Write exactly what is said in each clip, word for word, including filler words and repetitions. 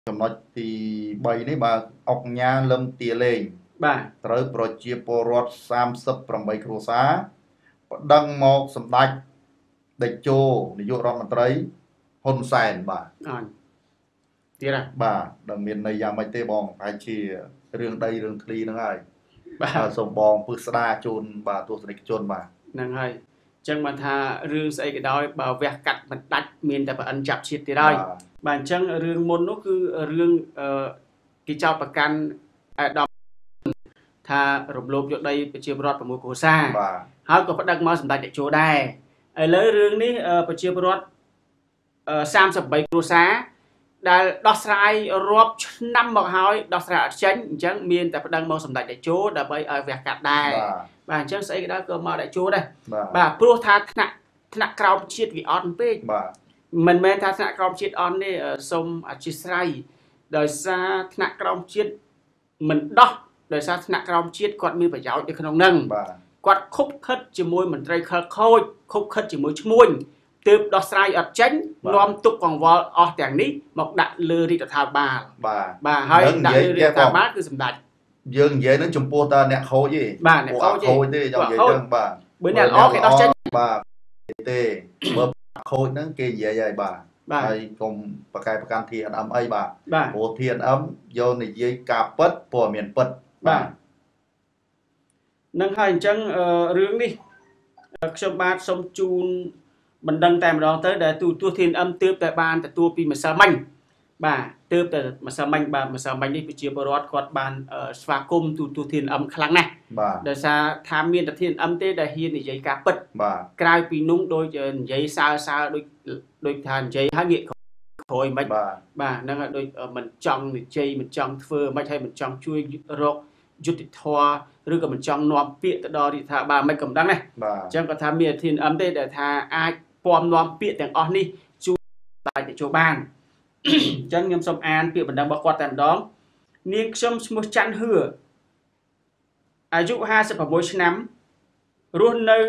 ចំណុចទីបីនេះបាទអុកញ៉ាលឹមទាលេងបាទត្រូវប្រជាពលរដ្ឋសាមសិបប្រាំបីគ្រួសារប្តឹងមកសម្ដេចតេជោនាយករដ្ឋមន្ត្រីហ៊ុនសែនបាទអញទៀតហ៎បាទដែលមានន័យយ៉ាងម៉េចទេបងប្រហែលជារឿងដីរឿងឃ្លីហ្នឹងហើយបាទសូមបងពឹស្ដាជូនបាទទស្សនិកជនបាទហ្នឹងហើយអញ្ចឹងបានថារឿងស្អីក៏ដោយបើវះកាត់មិនដាច់មានតែប្រអិនចាប់ជាតិទៀតហើយបាទអញ្ចឹងរឿងមុននោះគឺរឿងអឺគេចោទប្រកាន់អាដាមថារំលោភយកដីប្រជាពលរដ្ឋប្រមូលគ្រួសារបាទហើយក៏ប្តឹងមកសម្ដេចតេជោដែរឥឡូវរឿងនេះប្រជាពលរដ្ឋសាមសិបបីគ្រួសារដែលដោះស្រាយរាប់ឆ្នាំមកហើយដោះស្រាយអត់ចេញអញ្ចឹងមានតែប្តឹងមកសម្ដេចតេជោដើម្បីឲ្យវះកាត់ដែរបាទអញ្ចឹងស្អីក៏ដោយក៏មកតេជោដែរបាទព្រោះថាថ្នាក់ថ្នាក់ក្រោមជាតិវាអត់ពេកបាទមិនមែនថាថ្នាក់ក្រោមជាតិអន់ទេសូមអធិស្ឋានដោយសារថ្នាក់ក្រោមជាតិមិនដោះដោយសារថ្នាក់ក្រោមជាតិគាត់មានប្រយោជន៍នៅក្នុងហ្នឹងបាទគាត់ខុបខិតជាមួយមន្ត្រីខលខូចខុបខិតជាមួយឈ្មួញទើបដោះស្រាយអត់ចេញនាំទុកកង្វល់អស់ទាំងនេះមកដាក់លើរាជរដ្ឋាភិបាលបាទបាទហើយដាក់លើរាជរដ្ឋាភិបាលគឺសម្ដេចយើងនិយាយនឹងចំពោះតើអ្នកខូចទេបាទអ្នកខូចទេចង់និយាយចឹងបាទបើអ្នកល្អគេដោះចេញបាទទេបើខូចហ្នឹងគេនិយាយហើយបាទហើយកុំប្រកែប្រកាន់ ที เอ็น เอ็ม អីបាទព្រោះ ที เอ็น เอ็ม យកនិយាយការពិតព័ត៌មានពិតបាទនឹងហើយអញ្ចឹងរឿងនេះខ្ញុំបាទសូមជូនបណ្ដឹងតែម្ដងទៅដែលទូទស្សន៍ ที เอ็น เอ็ม ទើបតែបានទទួលពីម្សិលមិញបាទទើបតែម្សិលមិញបាទម្សិលមិញនេះប្រជាពលរដ្ឋគាត់បានស្វាគមន៍ទូទស្សន៍ ที เอ็น เอ็ม ខ្លាំងណាស់ដោយសារថាមានតែ ที เอ็น เอ็ม ទេដែលហ៊ាននិយាយការពិតបាទក្រៅពីនោះដូចនិយាយសើសើដូចដូចថានិយាយហើយងាកក្រោយមិនបាទបាទហ្នឹងហើយដូចមិនចង់និយាយមិនចង់ធ្វើមិនឲ្យមិនចង់ជួយរកយុទ្ធធរឬក៏មិនចង់នាំពាក្យទៅដល់រដ្ឋាភិបាលមិនកំដងណាអញ្ចឹងគាត់ថាមាន ที เอ็น เอ็ม ទេដែលថាអាចពំនាំពាក្យទាំងអស់នេះជួយតែទៅចូលបានអញ្ចឹងខ្ញុំសូមអានពាក្យបណ្ដឹងរបស់គាត់តែម្ដងនាងខ្ញុំឈ្មោះច័ន្ទហឿអាយុห้าสิบหกឆ្នាំរស់នៅ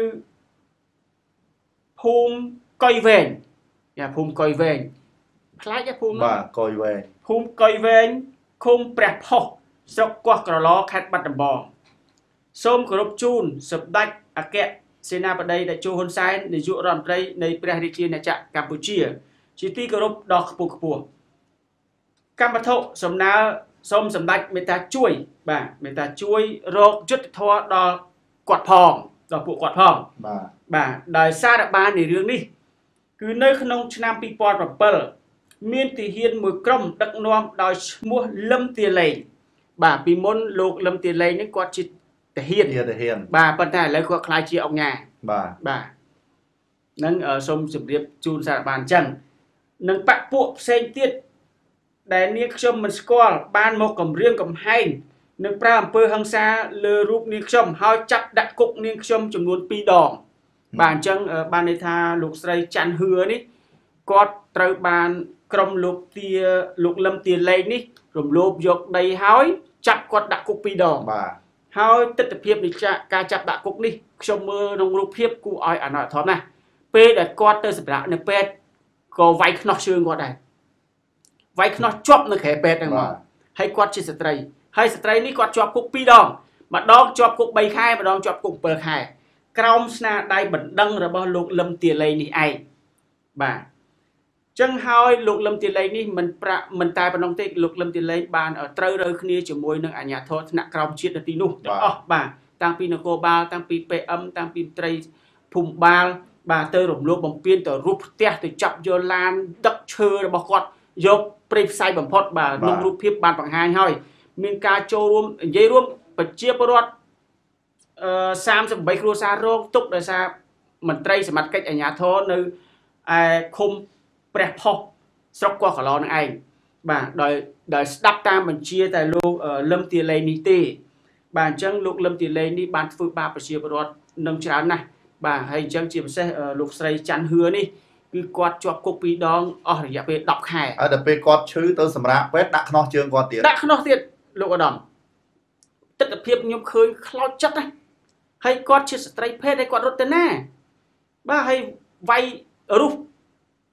ភូមិកុយវែងយ៉ាភូមិកុយវែងផ្លាច់ភូមិបាទកុយវែងភូមិកុយវែងឃុំព្រះផុសស្រុកកោះក្រឡខេត្តបាត់ដំបងសូមគោរពជូនសម្ដេចអគ្គសេនាបតីតេជោហ៊ុនសែននាយករដ្ឋមន្ត្រីនៃព្រះរាជាណាចក្រកម្ពុជាជាទីគោរពដ៏ខ្ពង់ខ្ពស់កម្មវត្ថុសំណើសូមសម្ដេចមេត្តាជួយបាទមេត្តាជួយរកយុទ្ធធម៌ដល់គាត់ផងដល់ពួកគាត់ផងបាទបាទដោយសារបាននៃរឿងនេះគឺនៅក្នុងឆ្នាំពីរពាន់เจ็ดមានទាហានមួយក្រុមដឹកនាំដោយឈ្មោះលឹមទាលេងបាទពីមុនលោកលឹមទាលេងនេះគាត់ជាទាហានទាហានបាទប៉ុន្តែឥឡូវគាត់ខ្លាយជាអង្គការបាទបាទនឹងសូមជម្រាបជូនសារបានអញ្ចឹងនឹងបពពួកផ្សេងទៀតដែលនាងខ្ញុំមិនស្គាល់បានមកគម្រាមកំហែងនឹងប្រើអំពើហិង្សាលើរូបនាងខ្ញុំហើយចាប់ដាក់គុកនាងខ្ញុំចំនួនពីរដងបាទអញ្ចឹងបានន័យថាលោកស្រីច័ន្ទហឿនេះគាត់ត្រូវបានក្រុមលោកទាលោកលឹមទាលេងនេះរំលោភយកដីហើយចាប់គាត់ដាក់គុកពីរដងបាទហើយទស្សនវិជ្ជានៃការចាប់ដាក់គុកនេះខ្ញុំមើលក្នុងរូបភាពគួរឲ្យអាណត្តិធំណាស់ពេលដែលគាត់ទៅសម្រាប់នៅពេទ្យក៏វាយខ្នោះជើងគាត់ដែរវាយខ្នោះជាប់នៅក្រែពេទ្យហ្នឹងមកហើយគាត់ជាស្ត្រីហើយស្ត្រីនេះគាត់ជាប់គុកពីរដងម្ដងជាប់គុកបីខែម្ដងជាប់គុកbảyខែក្រោមស្នាដៃបណ្ដឹងរបស់លោកលឹមទាលេងនេះឯងបាទចឹងហើយលោកលឹមទាលេងនេះមិនប្រាក់មិនតែប៉ុណ្ណោះទេលោកលឹមទាលេងបានត្រូវរើគ្នាជាមួយនឹងអាជ្ញាធរថ្នាក់ក្រោមជាតិនៅទីនោះទាំងអស់បាទតាំងពីនគរបាលតាំងពី pê em តាំងពីត្រីភូមិបាលបាទទៅរំលោភបំពានទៅរូបផ្ទះទៅចាប់យកឡានដឹកឈើរបស់គាត់យកព្រៃផ្សាយបំផុតបាទក្នុងរូបភាពបានបង្ហាញហើយមានការចូលរួមនិយាយរួមប្រជាពលរដ្ឋអឺសាមសិបបីគ្រួសាររងទុកដោយសារមន្ត្រីសមត្ថកិច្ចអាជ្ញាធរនៅឯឃុំព្រះផុសស្រុកកោះកឡនឹងឯងបាទដោយដោយស្ដាប់តាមបញ្ជាតែលោកលឹមទាលេងនេះទេបាទអញ្ចឹងលោកលឹមទាលេងនេះបានធ្វើបាបប្រជាពលរដ្ឋនឹងច្រើនណាស់បាទហើយអញ្ចឹងជាពិសេសលោកស្រីច័ន្ទហឿនេះគឺគាត់ជាប់គុកពីរដងអស់រយៈពេលដប់ខែហើយដល់ពេលគាត់ឈឺទៅសម្រាប់ពេទ្យដាក់ខ្នោះជើងគាត់ទៀតដាក់ខ្នោះទៀតលោកឧត្តមទស្សនវិជ្ជាខ្ញុំឃើញខ្លោចចិត្តណាហើយគាត់ជាស្ត្រីភេទហើយគាត់រត់ទៅណាបាទហើយវាយរុះ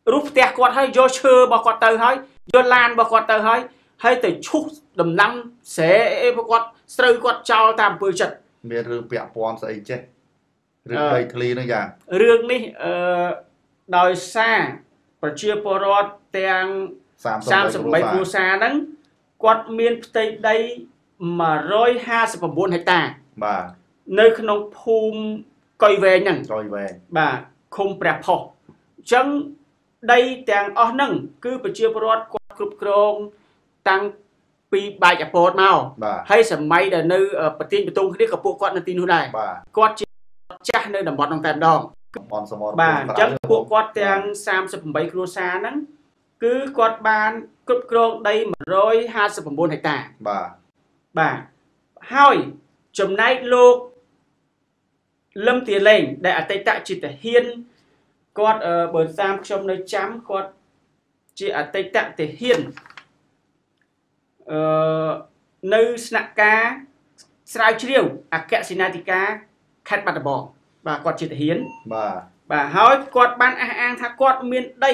រូបផ្ទះគាត់ហើយយកឈើរបស់គាត់ទៅហើយយកឡានរបស់គាត់ទៅហើយហើយទៅឈូសដំណាំស្រែអីគាត់ស្រូវគាត់ចោលតាមអំពើចិត្តមានរឿងពាក់ព័ន្ធស្អីចេះរឿងដីធ្លីនោះយ៉ាងរឿងនេះអឺដោយសារប្រជាពលរដ្ឋទាំងសាមសិបបីគ្រួសារហ្នឹងគាត់មានផ្ទៃដីmột trăm hai mươi chínហិកតាបាទនៅក្នុងភូមិកុយវែងហ្នឹងកុយវែងបាទឃុំព្រះផុសអញ្ចឹងដីទាំងអស់ហ្នឹងគឺប្រជាពលរដ្ឋគាត់គ្រប់គ្រងតាំងពីបែកអពតមកហើយសម័យដែលនៅប្រទេសបន្ទងគ្នាក៏ពួកគាត់នៅទីនោះដែរគាត់ជាចាស់នៅតំបន់ហ្នឹងតែម្ដងបាទអញ្ចឹងពួកគាត់ទាំងសាមសិបបីគ្រួសារហ្នឹងគឺគាត់បានគ្រប់គ្រងដីmột trăm hai mươi chínហិកតាបាទបាទហើយចំណែកលោកលឹមទាលេងដែលអតីតជាទាហានគាត់បើតាមខ្ញុំនៅចាំគាត់ជាអតីតទាហានអឺនៅស្នាក់ការស្រាវជ្រាវអគ្គសេនាធិការខេត្តបាត់ដំបងបាទគាត់ជាទាហានបាទបាទហើយគាត់បានអះអាងថាគាត់មានដី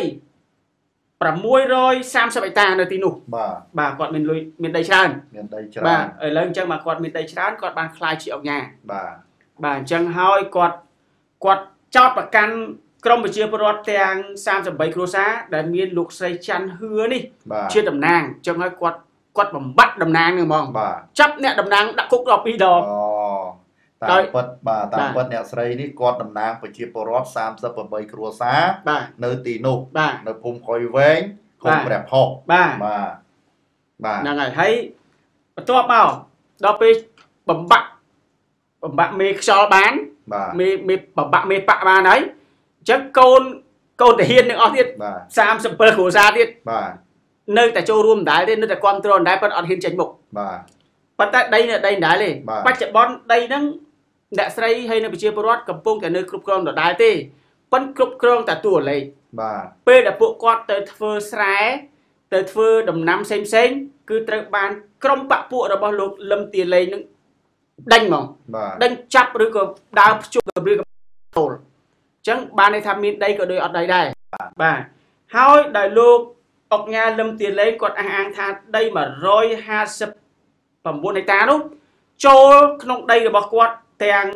630ហិកតានៅទីនោះបាទបាទគាត់មានលុយមានដីច្រើនមានដីច្រើនបាទឥឡូវអញ្ចឹងមកគាត់មានដីច្រើនគាត់បានខ្លាយជាអង្គការបាទបាទអញ្ចឹងហើយគាត់គាត់ចោទប្រកាន់ក្រមប្រជាពលរដ្ឋទាំងសាមសិបបីគ្រួសារដែលមានលោកស្រីច័ន្ទហឿនេះជាតំណាងអញ្ចឹងហើយគាត់គាត់បំបត្តិតំណាងហ្នឹងហ្មងចាប់អ្នកតំណាងដាក់គុកដល់ពីរដងអូតាមពិតបាទតាមពិតអ្នកស្រីនេះគាត់តំណាងប្រជាពលរដ្ឋសាមសិបបីគ្រួសារនៅទីនោះនៅភូមិកុយវែងឃុំព្រះផុសបាទបាទបាទហ្នឹងហើយហើយបន្ទាប់មកដល់ពេលបំបាក់បំបាក់មេខ្យល់បានមេមេបំបាក់មេប៉ាក់បានហើយអញ្ចឹងកូនកូនទាហានទាំងអស់ទៀតសាមសិបbảyគ្រួសារទៀតបាទនៅតែចូលរួមដដែលទេនៅតែគ្រប់គ្រងដដែលប៉ុន្តែអត់ហ៊ានចេញមុខបាទប៉ុន្តែដីនៅដីដដែលទេបច្ចុប្បន្នដីហ្នឹងអ្នកស្រីហើយនៅប្រជាពលរដ្ឋកំពុងតែនៅគ្រប់គ្រងដដែលទេប៉ុន្តែគ្រប់គ្រងតែតួលេខបាទពេលដែលពួកគាត់ទៅធ្វើស្រែទៅធ្វើដំណាំផ្សេងផ្សេងគឺត្រូវបានក្រុមបពពួករបស់លោកលឹមទាលេងនឹងដេញហ្មងដេញចាប់ឬក៏ដើរភ្ជុំឬក៏តូលអញ្ចឹងបានន័យថាមានដីក៏ដូចអត់ដីដែរបាទហើយដោយលោកអុកញ៉ាលឹមទាលេងគាត់អះអាងថាដីmột trăm hai mươi chínហិកតានោះចូលក្នុងដីរបស់គាត់ទាំង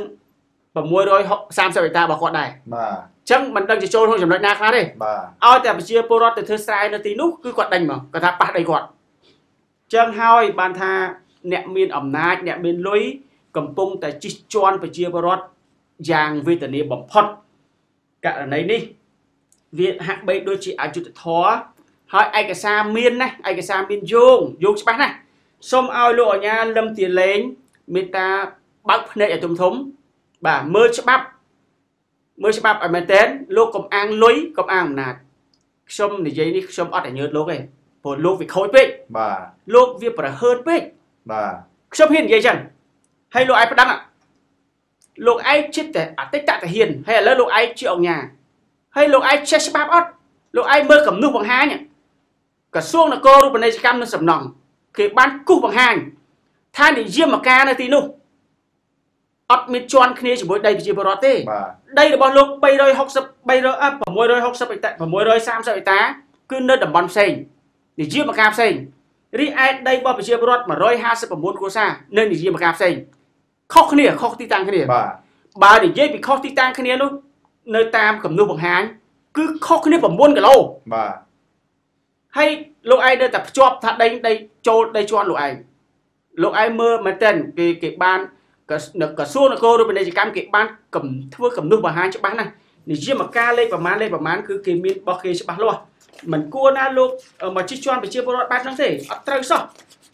630ហិកតារបស់គាត់ដែរបាទអញ្ចឹងមិនដឹងជាចូលក្នុងចំណុចណាខ្លះទេបាទឲ្យតែប្រជាពលរដ្ឋទៅធ្វើស្រែនៅទីនោះគឺគាត់ដេញមកគាត់ថាប៉ះដីគាត់អញ្ចឹងហើយបានថាអ្នកមានអំណាចអ្នកមានលុយកំពុងតែជិះជាន់ប្រជាពលរដ្ឋយ៉ាងវេទនាបំផុតករណីនេះវាហាក់បីដូចជាអយុត្តិធម៌ហើយឯកសារមានណាឯកសារមានយោងយោងច្បាស់ណាស់សូមឲ្យលោកអាជ្ញាលឹមទាលេងមេត្តាបើកភ្នែកឲ្យធំធំបាទមើលច្បាប់មើលច្បាប់ឲ្យមែនតើលោកកុំអាងលុយកុំអាងអំណាចខ្ញុំនិយាយនេះខ្ញុំអត់ឲ្យញើតលោកទេព្រោះលោកវាខូចពេកបាទលោកវាប្រហើនពេកបាទខ្ញុំហ៊ាននិយាយចឹងហើយលោកឯងប្តឹងលោកឯងចិត្តតែអតីតទាហានហើយឥឡូវលោកឯងជាអង្គការហើយលោកឯងចេះច្បាប់អត់លោកឯងមើលគំនុះបង្ហាញក្រសួងនគររូបនីយកម្មនិងសំណង់គេបានគូសបង្ហាញថានិយាមការនៅទីនោះអត់មានជន់គ្នាជាមួយដីប្រជាពលរដ្ឋទេដីរបស់លោក360 300 660ហិកតា630ហិកតាគឺនៅតំបន់ផ្សេងនិយាមការផ្សេងរីឯដីរបស់ប្រជាពលរដ្ឋmột trăm hai mươi chínគ្រួសារនៅនិយាមការផ្សេងខុសគ្នាខុសទីតាំងគ្នាបាទបើនិយាយពីខុសទីតាំងគ្នានោះនៅតាមគំនុះបង្ហាញគឺខុសគ្នា9គីឡូបាទហើយលោកឯងនៅតែភ្ជាប់ថាដីដីចូលដីជាន់លោកឯងលោកឯងមើលមែនតើគេគេបានក្រសួងនគររូបនីយកម្មគេបានកំធ្វើគំនុះបង្ហាញច្បាស់ណាស់និយាមការលេខប្រមាណលេខប្រមាណគឺគេមានរបស់គេច្បាស់លាស់មិនគួរណាលោកមកជិះជាន់ប្រជាពលរដ្ឋបែបហ្នឹងទេអត់ត្រូវសោះ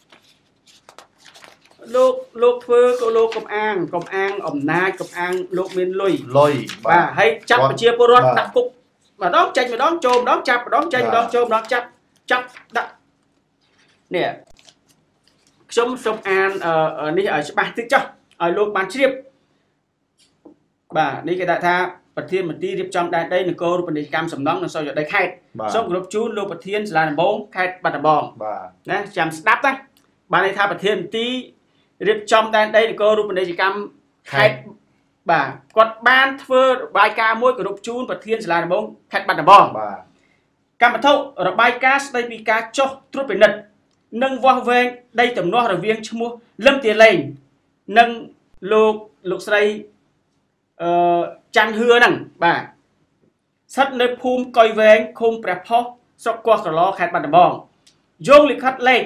លោកលោកធ្វើក៏លោកកំអាងកំអាងអំណាចកំអាងលោកមានលុយលុយបាទហើយចាប់ប្រជាពលរដ្ឋដាក់គុកម្ដងចេញម្ដងចូលម្ដងចាប់ម្ដងចេញម្ដងចូលម្ដងចាប់ចាប់ដាក់នេះខ្ញុំសូមអាននេះឲ្យច្បាស់តិចចុះឲ្យលោកបានជ្រាបបាទនេះគេដាក់ថាប្រធានមន្ត្រីរៀបចំដែនដីនគររូបនីយកម្មសំណង់និងសយោដីខេត្តសូមគោរពជូនលោកប្រធានសាលាដំបងខេត្តបាត់ដំបងបាទណាចាំស្ដាប់ណាបានន័យថាប្រធានមន្ត្រីរៀបចំដែនដីនគររូបនីយកម្មខេត្តបាទគាត់បានធ្វើរបាយការណ៍មួយគោរពជូនប្រធានសាលាដំបងខេត្តបាត់ដំបងបាទកម្មវត្ថុរបាយការណ៍ស្ដីពីការចុះត្រួតពិនិត្យនិងវាស់វែងដីទំនាស់រវាងឈ្មោះលឹមទាលេងនិងលោកលោកស្រីអឺច័ន្ទហឿហ្នឹងបាទស្ថិតនៅភូមិកុយវែងឃុំព្រះផុសស្រុកកោះក្រឡខេត្តបាត់ដំបងយោងលិខិតលេខ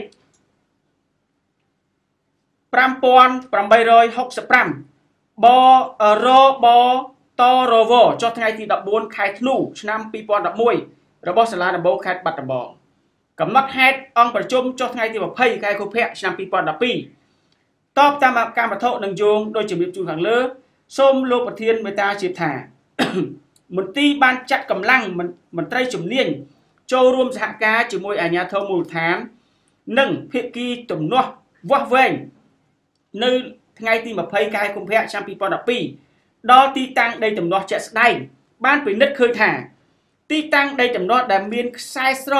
ប្រាំពាន់ប្រាំបីរយហុកសិបប្រាំបរបតរវចុះថ្ងៃទីដប់បួនខែធ្នូឆ្នាំពីរពាន់ដប់មួយរបស់សាលាដំបូងខេត្តបាត់ដំបងកំណត់ហេតុអង្គប្រជុំចុះថ្ងៃទីម្ភៃខែកុម្ភៈឆ្នាំពីរពាន់ដប់ពីរតបតាមកម្មវត្ថុនឹងយោងដោយជំរាបជូនខាងលើសូមលោកប្រធានមេត្តាជាថា មន្ទីរបានចាត់កម្លាំងមន្ត្រីជំនាញចូលរួមសហការជាមួយអាជ្ញាធរមូលដ្ឋាននិងភាគីទំនាស់វាស់វែងនៅថ្ងៃទីម្ភៃខែកុម្ភៈឆ្នាំពីរពាន់ដប់ពីរដល់ទីតាំងដីទំនាស់ជាក់ស្ដែងបានពិនិត្យឃើញថាទីតាំងដីទំនាស់ដែលមានខ្សែស្រប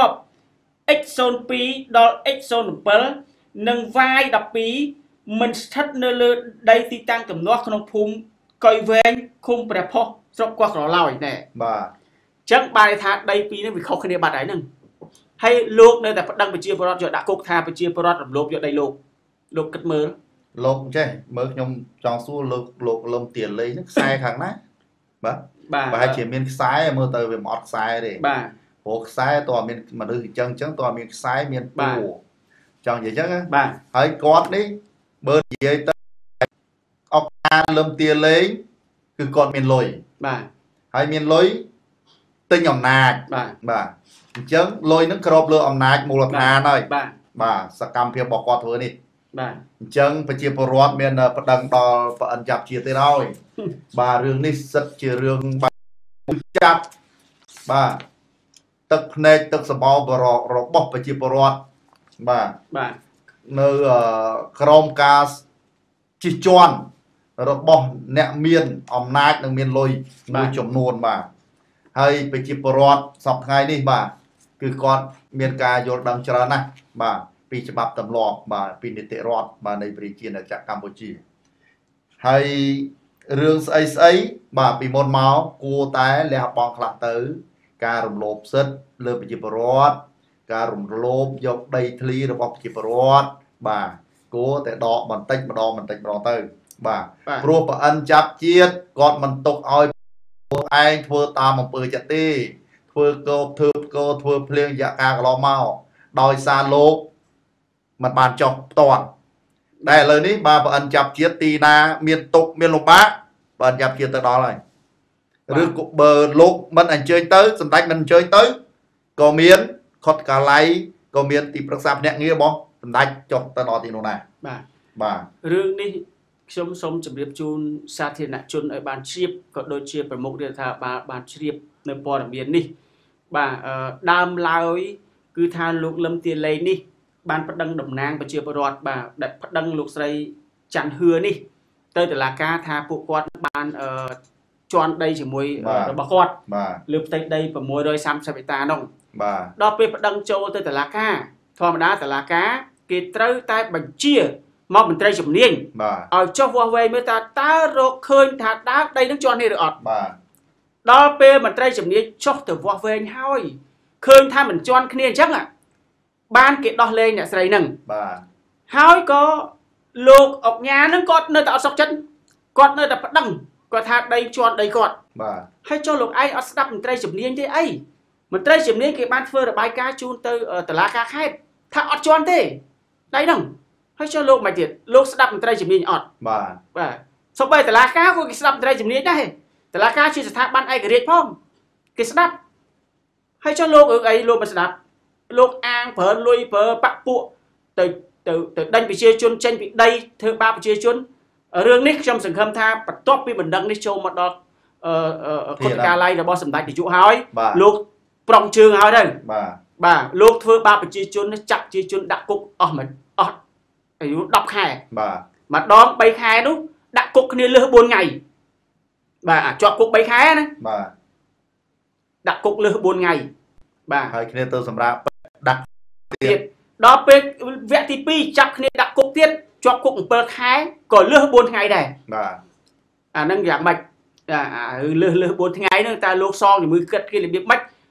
x ศูนย์ពីរ ដល់ x ศูนย์เจ็ด និង y ដប់ពីរ មិនស្ថិតនៅលើដីទីតាំងទំនាស់ក្នុងភូមិកុយវែងឃុំព្រះផុសស្រុកកោះក្រឡយណែបាទអញ្ចឹងបានថាដីពីរនេះវាខុសគ្នាបាត់ហើយហ្នឹងហើយលោកនៅតែប្តឹងប្រជាពលរដ្ឋយកដាក់គុកថាប្រជាពលរដ្ឋរំលោភយកដីលោកលោកគិតមើលលោកចេះមើលខ្ញុំចង់សួរលោកលោកលំទាលេងហ្នឹងខ្សែខាងណាបាទបាទប្រហែលជាមានខ្សែមើលទៅវាមិនអត់ខ្សែទេបាទព្រោះខ្សែតើមានមនុស្សអញ្ចឹងអញ្ចឹងតើមានខ្សែមានពួរចង់និយាយអញ្ចឹងបាទហើយគាត់នេះបើនិយាយទៅអុកអានលំទាលេងគឺគាត់មានលុយបាទហើយមានលុយទិញអំណាចបាទបាទអញ្ចឹងលុយហ្នឹងក្របលើអំណាចមូលដ្ឋានហើយបាទបាទសកម្មភាពរបស់គាត់ធ្វើនេះបាទអញ្ចឹងប្រជាពលរដ្ឋមានប្តឹងដល់ប្រអិនចាប់ជាទៀតហើយបាទរឿងនេះសិតជារឿងបាទចាប់បាទទឹកភ្នែកទឹកសម្បោបរករបស់ប្រជាពលរដ្ឋបាទបាទនៅក្រោមការជិះជាន់របស់អ្នកមានអំណាចនិងមានលុយមួយចំនួនបាទហើយប្រជាពលរដ្ឋសពថ្ងៃនេះបាទគឺគាត់មានការយល់ដឹងច្រើនណាស់បាទពីច្បាប់ទម្លាប់បាទពីនីតិរដ្ឋបាទនៃប្រជាណាចក្រកម្ពុជាហើយរឿងស្អីស្អីបាទពីមុនមកគួរតែលះបង់ខ្លះទៅការរំលោភសិទ្ធិលើប្រជាពលរដ្ឋការរំលោភយកដីធ្លីរបស់ប្រជាពលរដ្ឋបាទគួរតែដកបន្តិចម្ដងបន្តិចម្ដងទៅបាទព្រោះប្រអិនចាប់ជាតិគាត់មិនទុកឲ្យពួកឯងធ្វើតាមអំពើចិត្តទេធ្វើកោបធ្វើកោធ្វើភ្លៀងរយៈកាលកន្លងមកដោយសារលោកមិនបានចុះផ្ទាត់តែឥឡូវនេះបាទប្រអិនចាប់ជាតិទីណាមានទុកមានលំបាកប្រអិនចាប់ជាតិទៅដល់ហើយឬបើលោកមិនអញ្ជើញទៅសម្ដេចមិនអញ្ជើញទៅក៏មានខុតកាល័យក៏មានទីប្រឹក្សាភ្នាក់ងាររបស់សម្ដេចចុះទៅដល់ទីនោះដែរបាទបាទរឿងនេះខ្ញុំសូមជម្រាបជូនសាធារណជនឲ្យបានជ្រាបក៏ដូចជាប្រមុខរដ្ឋាភិបាលបានជ្រាបនៅព័ត៌មាននេះបាទដើមឡើយគឺថាលោកលឹមទាលេងនេះបានប្តឹងតំណាងប្រជាពលរដ្ឋបាទដែលប្តឹងលោកស្រីច័ន្ទហឿនេះទៅតុលាការថាពួកគាត់បានជន់ដីជាមួយរបស់គាត់លើផ្ទៃដី630ហិកតានោះបាទដល់ពេលប្តឹងចូលទៅតុលាការធម្មតាតុលាការគេត្រូវតែបញ្ជាមកមន្ត្រីជំនាញឲ្យចុះវាស់វែងមើលតើតើរកឃើញថាតើដីនឹងជន់នេះឬអត់បាទដល់ពេលមន្ត្រីជំនាញចុះទៅវាស់វែងហើយឃើញថាមិនជន់គ្នាអញ្ចឹងបានគេដោះលែងអ្នកស្រីនឹងបាទហើយក៏លោកអុកញ៉ានឹងគាត់នៅតែអត់សុខចិត្តគាត់នៅតែប្តឹងគាត់ថាដីជន់ដីគាត់បាទហើយចុះលោកឯងអត់ស្ដាប់មន្ត្រីជំនាញទេអីមន្ត្រីជំនាញគេបានធ្វើរបាយការណ៍ជូនទៅតុលាការខេត្តថាអត់ជន់ទេដីហ្នឹងហើយចុះលោកមិនទៀតលោកស្ដាប់មន្ត្រីជំនាញអត់បាទបាទសូម្បីតុលាការក៏គេស្ដាប់មន្ត្រីជំនាញដែរតុលាការជាស្ថាប័នឯករាជ្យផងគេស្ដាប់ហើយចុះលោករឿងអីលោកមិនស្ដាប់លោកអាងប្រើលុយប្រើបាក់ពួកទៅទៅទៅដេញប្រជាជនចេញពីដីធ្វើបាបប្រជាជនរឿងនេះខ្ញុំសង្ឃឹមថាបន្ទាប់ពីបណ្ដឹងនេះចូលមកដល់កฎកាល័យរបស់សម្ដេចនាយកហើយលោកប្រងជើងហើយទៅបាទបាទលោកធ្វើបាបប្រជាជនចាក់ប្រជាជនដាក់គុកអស់មិនអស់អាយុដប់ខែបាទម្ដងបីខែនោះដាក់គុកគ្នាលើសបួនថ្ងៃបាទជាប់គុកបីខែណាបាទដាក់គុកលើសបួនថ្ងៃបាទហើយគ្នាទៅសម្រាប់ដាក់ទៀតដល់ពេលវគ្គទីពីរចាប់គ្នាដាក់គុកទៀតជាប់គុកbảyខែក៏លើសបួនថ្ងៃដែរបាទអាហ្នឹងយ៉ាងម៉េចអាលើសលើសបួនថ្ងៃហ្នឹងតើលោកសងជាមួយគិតគេរបៀបម៉េច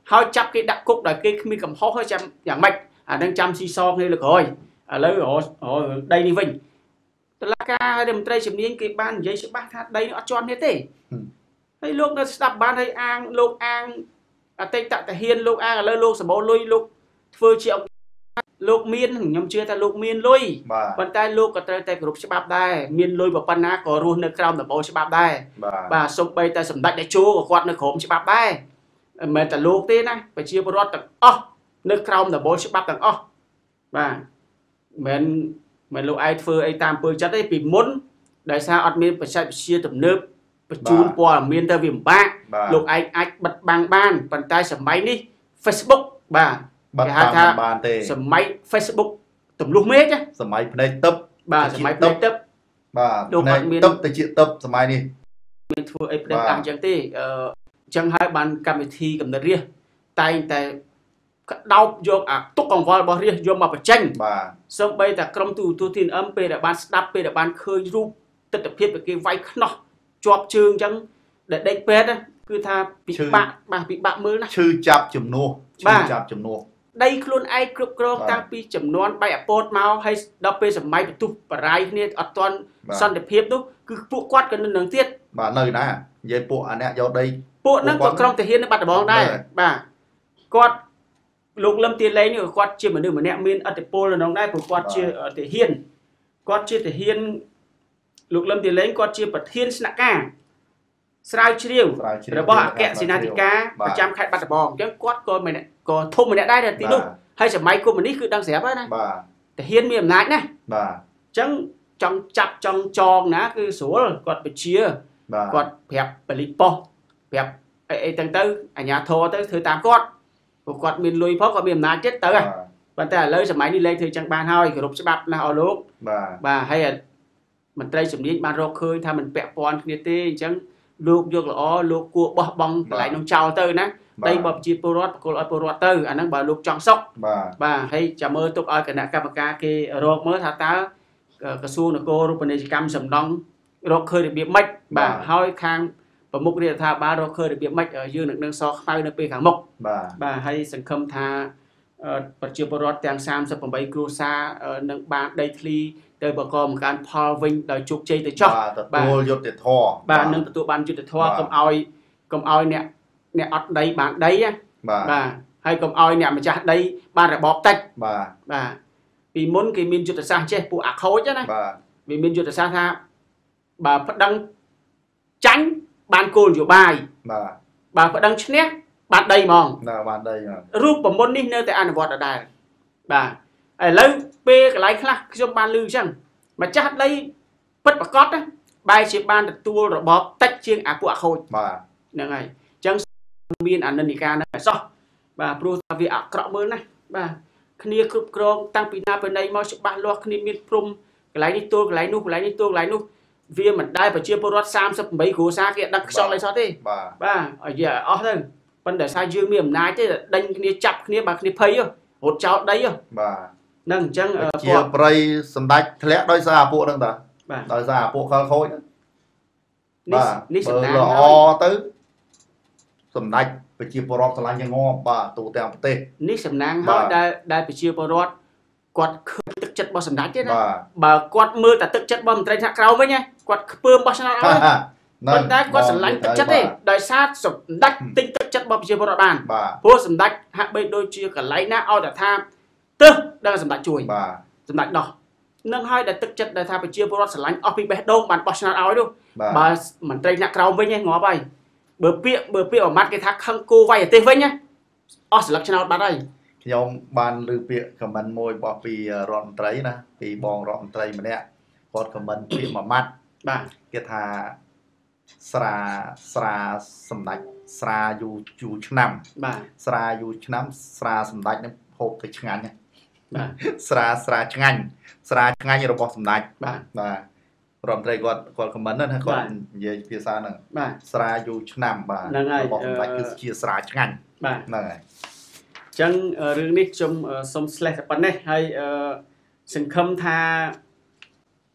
ហើយចាប់គេដាក់គុកដោយគេគ្មានកំហុសហើយចាំយ៉ាងម៉េចអានឹងចាំស៊ីសគ្នាលើក្រោយឥឡូវដីនេះវិញតុលាការរដ្ឋមន្ត្រីជំនាញគេបាននិយាយច្បាស់ថាដីនេះអត់ជាប់គ្នាទេហើយលោកនៅស្ដាប់បានហើយអាងលោកអាងអតីតតាហ៊ានលោកអាងឥឡូវលោកសម្បូរលុយលោកធ្វើជាលោកមានខ្ញុំជឿថាលោកមានលុយប៉ុន្តែលោកក៏ត្រូវតែគោរពច្បាប់ដែរមានលុយប៉ុណ្ណាក៏រស់នៅក្រោមដំបូលច្បាប់ដែរបាទសូម្បីតែសម្ដេចតេជោក៏គាត់នៅក្រោមច្បាប់ដែរមិនមែនតែលោកទេណាប្រជាពលរដ្ឋទាំងអស់នៅក្រោមដំបូលច្បាប់ទាំងអស់បាទមិនមិនលោកឯងធ្វើអីតាមពើចិត្តទេពីមុនដោយសារអត់មានបច្ចេកវិទ្យាទំនើបបញ្ជូនព័ត៌មានទៅវាពិបាកលោកឯងអាចបិទបាំងបានប៉ុន្តែសម័យនេះ Facebook បាទគេហៅថាសម័យ Facebook ទម្លុះមេឃសម័យភ្នែកទឹកបាទសម័យភ្នែកទឹកបាទលោកអត់មានទឹកទៅជាទឹកសម័យនេះមានធ្វើអីផ្ដេសផ្ដាស់អញ្ចឹងទេអឺអញ្ចឹងហើយបានកម្មវិធីកំណត់រាជតែងតែដោបយកអាទុកកង្វល់របស់រាជយកមកបញ្ចេញបាទសូម្បីតែក្រុមទូទូទីនអឹមពេលដែលបានស្ដាប់ពេលដែលបានឃើញរូបទស្សនវិជ្ជាគេវាយខ្នោះជាប់ជើងអញ្ចឹងដែលដេកពេទ្យគឺថាពិបាកបាទពិបាកមើលណាឈឺចាប់ជំនួសឈឺចាប់ជំនួសដីខ្លួនឯងគ្រប់គ្រងតាំងពីចំនួនបែកអពតមកហើយដល់ពេលសម័យបន្ទុះបរាយគ្នាអត់ទាន់សន្តិភាពនោះគឺពួកគាត់ក៏នៅនឹងទៀតបាទនៅណានិយាយពួកអាអ្នកយកដីពួកហ្នឹងក៏ក្រុមទាហាននៅបាត់ដំបងដែរបាទគាត់លោកលឹមទាលែងនេះគាត់ជាមនុស្សម្នាក់មានឥទ្ធិពលនៅក្នុងដែរព្រោះគាត់ជាទាហានគាត់ជាទាហានលោកលឹមទាលែងគាត់ជាប្រធានស្នាក់ការស្រាវជ្រាវរបស់អគ្គសេនាធិការប្រចាំខេត្តបាត់ដំបងអញ្ចឹងគាត់ក៏ម្នាក់ក៏ធំម្នាក់ដែរទីនោះហើយសម័យកុម្មុយនីសគឺដឹងស្រាប់ហើយណាបាទទាហានមានអំណាចណាបាទអញ្ចឹងចង់ចាប់ចង់ចងណាគឺស្រួលគាត់បញ្ជាគាត់ប្រាប់ប៉ូលីសប៉ុស្តិ៍ប្រាប់អីអីទាំងទៅអាជ្ញាធរទៅធ្វើតាមគាត់ព្រោះគាត់មានលុយផងគាត់មានអំណាចទៀតទៅហ៎ប៉ុន្តែឥឡូវសម័យនេះលែងធ្វើចឹងបានហើយគោរពច្បាប់ណាស់អស់លោកបាទបាទហើយមន្ត្រីជំនាញបានរកឃើញថាมันពាក់ព័ន្ធគ្នាទេអញ្ចឹងលោកយកល្អលោកគួរបោះបង់កន្លែងនោះចោលទៅណាដីបបជាពលរដ្ឋបកគលឲ្យពលរដ្ឋទៅអាហ្នឹងបើលោកចង់សុកបាទបាទហើយចាំមើលទុកឲ្យគណៈកម្មការគេរកមើលថាតើក្រសួងនគររូបនីយកម្មសំណង់រកឃើញរបៀបម៉េចបាទហើយខាងប្រមុខរដ្ឋាភិបាលរកឃើញរបៀបម៉េចយើងនឹងនឹងសខ្មៅនៅពេលខាងមុខបាទបាទហើយសង្ឃឹមថាប្រជាពលរដ្ឋទាំងសាមសិបប្រាំបីគ្រួសារនឹងបានដីធ្លីទៅបកកបង្កើនផលវិញដោយជោគជ័យទៅចោះបាទទទួលយុត្តិធម៌បាទនឹងទទួលបានយុត្តិធម៌កុំឲ្យកុំឲ្យអ្នកអ្នកអត់ដីបានដីបាទហើយកុំឲ្យអ្នកម្ចាស់ដីបានរបបតិចបាទបាទពីមុនគេមានយុទ្ធសាស្ត្រចេះពួកអាខូចណាបាទវាមានយុទ្ធសាស្ត្រថាបើប្តឹងចាញ់បានគោលនយោបាយបាទបើប្តឹងឈ្នះបានដីហ្មងណាបានដីរូបមន្តនេះនៅតែអនុវត្តដដែលបាទឥឡូវពេលកន្លែងខ្លះខ្ញុំបានឮអញ្ចឹងម្ចាស់ដីពិតប្រកបណាបែរជាបានទទួលរបបតិចជាងអាពួកអាខូចបាទហ្នឹងហើយអញ្ចឹងមានអានិន្នាការហ្នឹងសោះបាទព្រោះថាវាអាក្រក់មើលណាបាទគ្នាគ្រប់គ្រងតាំងពីណាពីណីមកច្បាស់លាស់គ្នាមានព្រំកន្លែងនេះទួលកន្លែងនោះកន្លែងនេះទួលកន្លែងនោះវាមិនដែលប្រជាពលរដ្ឋសាមសិបប្រាំបីគ្រួសារគេអត់ដឹងខ្យល់អីសោះទេបាទបាទឲ្យវាអស់ទៅប៉ុន្តែសារយើងមានអំណាចទេដេញគ្នាចាប់គ្នាបើគ្នាភ័យរត់ចោលដីបាទហ្នឹងអញ្ចឹងជាប្រៃសម្ដេចធ្លាក់ដោយសារអាពួកហ្នឹងតាដោយសារអាពួកខលខូចបាទនេះសម្ដេចល្អទៅសម្ដេចប្រជាពលរដ្ឋឆ្លាញ់យ៉ាងងបាទទូទាំងប្រទេសនេះសំណាងហើយដែលដែលប្រជាពលរដ្ឋគាត់ឃើញទឹកចិត្តរបស់សម្ដេចទេណាបើគាត់មើលតែទឹកចិត្តរបស់មន្ត្រីថ្នាក់ក្រោមវិញគាត់ខ្ពើមបោះឆ្នោតឲ្យប៉ុន្តែគាត់ស្រឡាញ់ទឹកចិត្តទេដោយសារសម្ដេចទិញទឹកចិត្តរបស់ប្រជាពលរដ្ឋបានព្រោះសម្ដេចហាក់បីដូចជាកន្លែងណាឲ្យតែថាទើសដល់សម្ដេចជួយបាទសម្ដេចដោះនឹងហើយដែលទឹកចិត្តដែលថាប្រជាពលរដ្ឋស្រឡាញ់អស់ពីបេះដូងបានបោះឆ្នោតឲ្យនោះបើមន្ត្រីថ្នាក់ក្រោមវិញងាប់ហើយបើពាក្យបើពាក្យអាម៉ាត់គេថាខឹងគោវាយអាទេសវិញណាអស់ស្លឹកឆ្នោតបាត់ហើយខ្ញុំបានឮពាក្យខមមិនមួយរបស់ពីរដ្ឋមន្ត្រីណាពីបងរដ្ឋមន្ត្រីម្នាក់គាត់ខមមិនពាក្យមួយម៉ាត់បាទគេថាស្រាស្រាសម្ដេចស្រាយូយូឆ្នាំបាទស្រាយូឆ្នាំស្រាសម្ដេចនឹងហូបទៅឆ្ងាញ់ណាបាទស្រាស្រាឆ្ងាញ់ស្រាឆ្ងាញ់របស់សម្ដេចបាទបាទរដ្ឋមន្ត្រីគាត់គាត់ខមមិនណាគាត់និយាយភាសាហ្នឹងបាទស្រាយូឆ្នាំបាទរបស់សម្ដេចគឺជាស្រាឆ្ងាញ់បាទហ្នឹងហើយអញ្ចឹងរឿងនេះខ្ញុំសូមស្លេះតែប៉ុណ្ណេះហើយសង្ឃឹមថា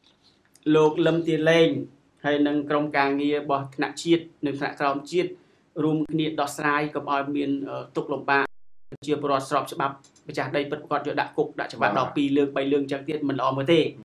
លោកលឹមទាលែងហើយនឹងក្រុមការងាររបស់ថ្នាក់ជាតិនិងថ្នាក់ក្រោមជាតិរួមគ្នាដោះស្រាយកុំឲ្យមានទុកលំបាកជាពលរដ្ឋស្របច្បាប់ម្ចាស់ដីពិតប្រាកដយកដាក់គុកដាក់ច្បាប់ដល់ពីរលើកបីលើកអញ្ចឹងទៀតមិនល្អមើលទេ